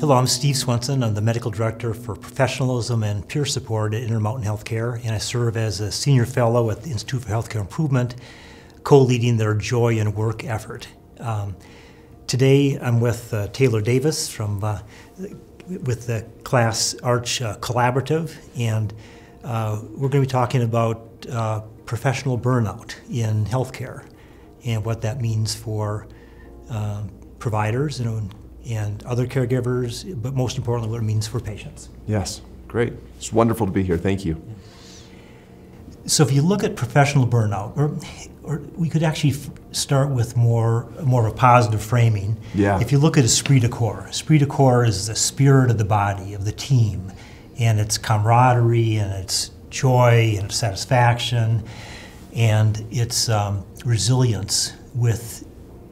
Hello, I'm Steve Swensen. I'm the Medical Director for Professionalism and Peer Support at Intermountain Healthcare, and I serve as a Senior Fellow at the Institute for Healthcare Improvement, co-leading their Joy in Work effort. Today I'm with Taylor Davis with the KLAS Arch Collaborative, and we're going to be talking about professional burnout in healthcare and what that means for providers and other caregivers, but most importantly, what it means for patients. Yes, great. It's wonderful to be here. Thank you. So if you look at professional burnout, or we could actually start with more of a positive framing. Yeah. If you look at esprit de corps is the spirit of the body, of the team, and it's camaraderie, and it's joy, and it's satisfaction, and it's resilience with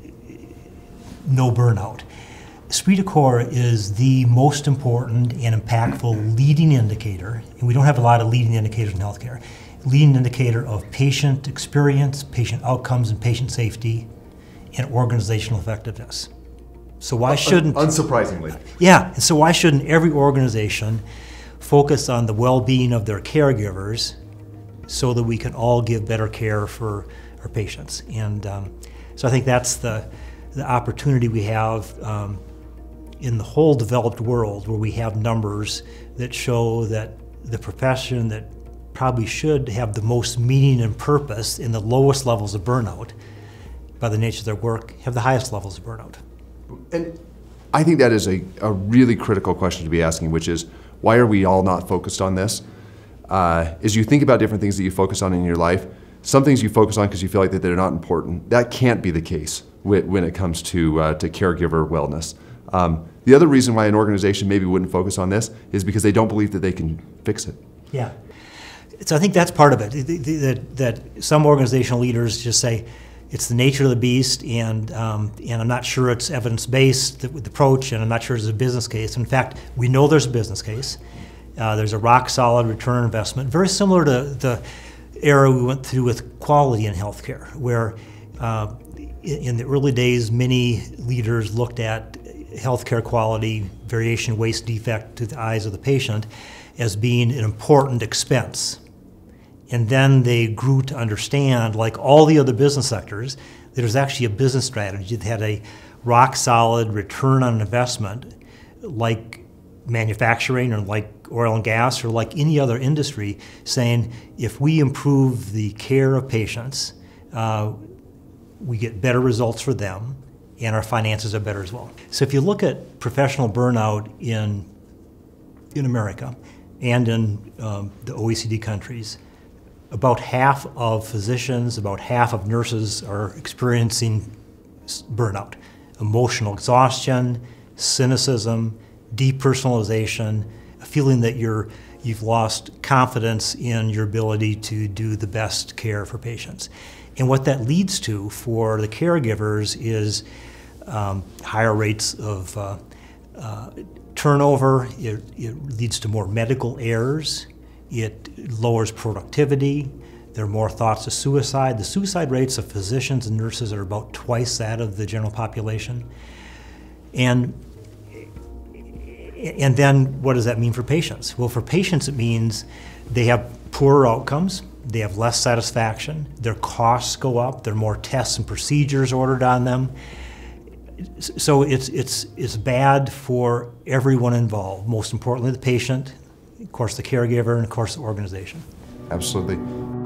no burnout. Esprit de corps is the most important and impactful leading indicator, and we don't have a lot of leading indicators in healthcare, leading indicator of patient experience, patient outcomes, and patient safety, and organizational effectiveness. So why shouldn't... Unsurprisingly. Yeah, and so why shouldn't every organization focus on the well-being of their caregivers so that we can all give better care for our patients? And so I think that's the opportunity we have in the whole developed world, where we have numbers that show that the profession that probably should have the most meaning and purpose in the lowest levels of burnout, by the nature of their work, have the highest levels of burnout. And I think that is a really critical question to be asking, which is, why are we all not focused on this? As you think about different things that you focus on in your life, some things you focus on because you feel like that they're not important. That can't be the case when it comes to caregiver wellness. The other reason why an organization maybe wouldn't focus on this is because they don't believe that they can fix it. Yeah. So I think that's part of it, that some organizational leaders just say, it's the nature of the beast, and I'm not sure it's evidence-based, the approach, and I'm not sure there's a business case. In fact, we know there's a business case. There's a rock-solid return on investment, very similar to the era we went through with quality in healthcare, where in the early days, many leaders looked at healthcare quality, variation, waste, defect to the eyes of the patient as being an important expense. And then they grew to understand, like all the other business sectors, that there's actually a business strategy that had a rock-solid return on investment, like manufacturing or like oil and gas or like any other industry, saying if we improve the care of patients, we get better results for them, and our finances are better as well. So if you look at professional burnout in America and in the OECD countries, about half of physicians, about half of nurses are experiencing burnout. Emotional exhaustion, cynicism, depersonalization, a feeling that you've lost confidence in your ability to do the best care for patients. And what that leads to for the caregivers is higher rates of turnover. It leads to more medical errors. It lowers productivity. There are more thoughts of suicide. The suicide rates of physicians and nurses are about twice that of the general population. And then what does that mean for patients? Well, for patients it means they have poorer outcomes, they have less satisfaction, their costs go up, there are more tests and procedures ordered on them. So it's bad for everyone involved, most importantly the patient, of course the caregiver, and of course the organization. Absolutely.